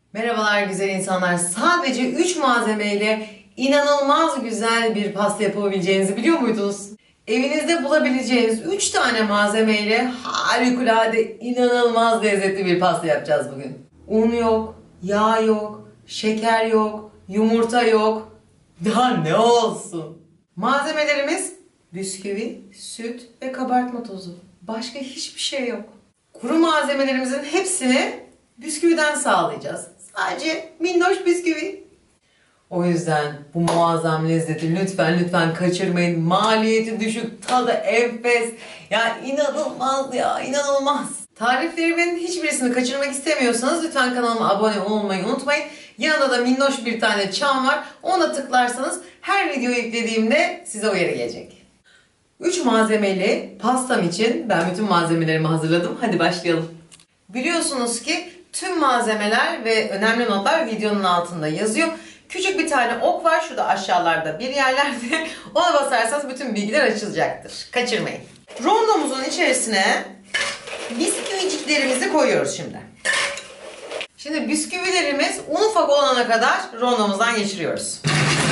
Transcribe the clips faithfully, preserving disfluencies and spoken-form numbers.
Merhabalar güzel insanlar. Sadece üç malzemeyle inanılmaz güzel bir pasta yapabileceğinizi biliyor muydunuz? Evinizde bulabileceğiniz üç tane malzemeyle harikulade, inanılmaz lezzetli bir pasta yapacağız bugün. Un yok, yağ yok, şeker yok, yumurta yok. Daha ne olsun? Malzemelerimiz bisküvi, süt ve kabartma tozu. Başka hiçbir şey yok. Kuru malzemelerimizin hepsini bisküviden sağlayacağız. Sadece minnoş bisküvi. O yüzden bu muazzam lezzeti lütfen lütfen kaçırmayın. Maliyeti düşük, tadı enfes. Ya inanılmaz ya, inanılmaz. Tariflerimin hiçbirisini kaçırmak istemiyorsanız lütfen kanalıma abone olmayı unutmayın. Yanında da minnoş bir tane çan var. Ona tıklarsanız her video yüklediğimde size uyarı gelecek. üç malzemeli pastam için ben bütün malzemelerimi hazırladım. Hadi başlayalım. Biliyorsunuz ki tüm malzemeler ve önemli notlar videonun altında yazıyor. Küçük bir tane ok var şurada aşağılarda bir yerlerde. Ona basarsanız bütün bilgiler açılacaktır. Kaçırmayın. Rondomuzun içerisine bisküviciklerimizi koyuyoruz şimdi. Şimdi bisküvilerimiz un ufak olana kadar rondomuzdan geçiriyoruz.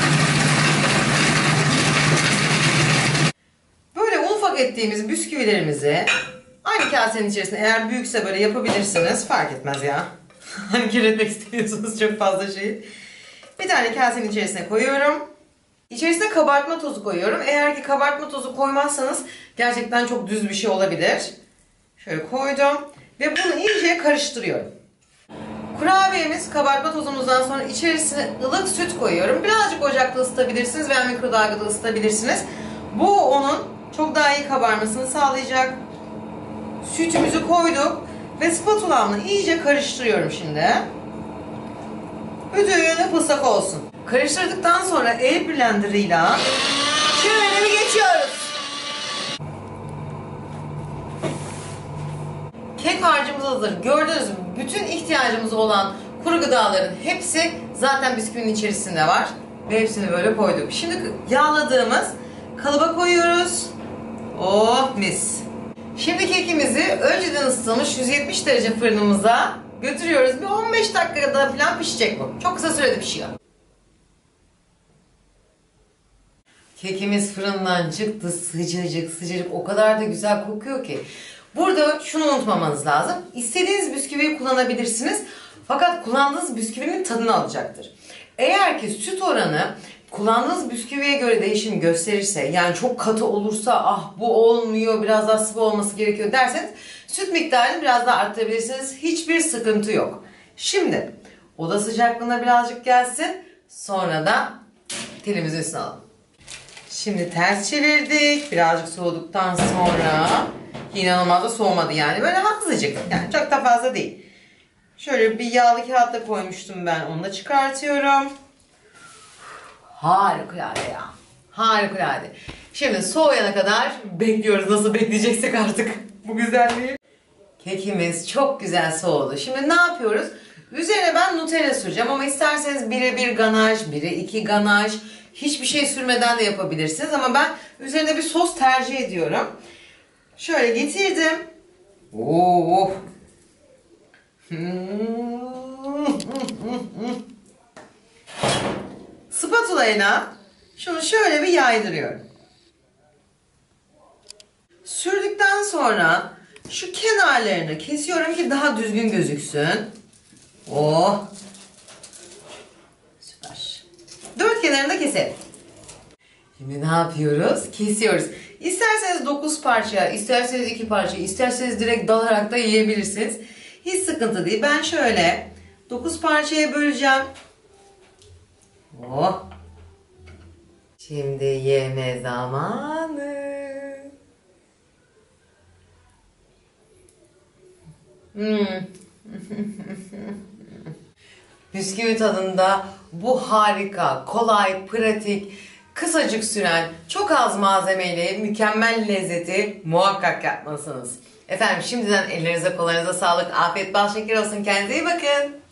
Böyle un ufak ettiğimiz bisküvilerimizi aynı kasenin içerisinde, eğer büyükse böyle yapabilirsiniz. Fark etmez ya. Hani kirletmek istemiyorsunuz çok fazla şeyi. Bir tane kasenin içerisine koyuyorum. İçerisine kabartma tozu koyuyorum. Eğer ki kabartma tozu koymazsanız gerçekten çok düz bir şey olabilir. Şöyle koydum. Ve bunu iyice karıştırıyorum. Kurabiyemiz kabartma tozumuzdan sonra içerisine ılık süt koyuyorum. Birazcık ocakta ısıtabilirsiniz veya mikrodalgada ısıtabilirsiniz. Bu onun çok daha iyi kabarmasını sağlayacak. Sütümüzü koyduk ve spatulamla iyice karıştırıyorum şimdi. Bütün ıslak olsun. Karıştırdıktan sonra el blenderıyla şöyle bir geçiyoruz. Kek harcımız hazır. Gördünüz mü? Bütün ihtiyacımız olan kuru gıdaların hepsi zaten bisküvinin içerisinde var. Ve hepsini böyle koyduk. Şimdi yağladığımız kalıba koyuyoruz. Oh mis. Şimdi kekimizi önceden ısıtılmış yüz yetmiş derece fırınımıza götürüyoruz. Bir on beş dakikada falan pişecek bu. Çok kısa sürede pişiyor. Kekimiz fırından çıktı. Sıcacık sıcacık. O kadar da güzel kokuyor ki. Burada şunu unutmamanız lazım. İstediğiniz bisküviyi kullanabilirsiniz. Fakat kullandığınız bisküvinin tadını alacaktır. Eğer ki süt oranı kullandığınız bisküviye göre değişim gösterirse, yani çok katı olursa ah bu olmuyor biraz daha sıvı olması gerekiyor derseniz süt miktarını biraz daha arttırabilirsiniz. Hiçbir sıkıntı yok. Şimdi oda sıcaklığına birazcık gelsin. Sonra da telimizin üstüne alalım. Şimdi ters çevirdik. Birazcık soğuduktan sonra inanılmaz da soğumadı yani. Böyle hafızıcık. Yani çok da fazla değil. Şöyle bir yağlı kağıtta koymuştum ben. Onu da çıkartıyorum. Harikulade ya. Harikulade. Şimdi soğuyana kadar bekliyoruz. Nasıl bekleyeceksek artık bu güzelliği. Kekimiz çok güzel soğudu. Şimdi ne yapıyoruz? Üzerine ben Nutella süreceğim ama isterseniz bire bir ganaj, bire iki ganaj, hiçbir şey sürmeden de yapabilirsiniz. Ama ben üzerine bir sos tercih ediyorum. Şöyle getirdim. Oh. Spatulayla şunu şöyle bir yaydırıyorum. Sürdükten sonra şu kenarlarını kesiyorum ki daha düzgün gözüksün. Oh. Süper. Dört kenarını da keselim. Şimdi ne yapıyoruz? Kesiyoruz. İsterseniz dokuz parça, isterseniz iki parça, isterseniz direkt dalarak da yiyebilirsiniz. Hiç sıkıntı değil. Ben şöyle dokuz parçaya böleceğim. Oh. Şimdi yeme zamanı. Hmm. Bisküvi tadında bu harika, kolay, pratik, kısacık süren, çok az malzemeyle mükemmel lezzeti muhakkak yapmalısınız. Efendim şimdiden ellerinize kollarınıza sağlık, afiyet bal şeker olsun. Kendinize iyi bakın.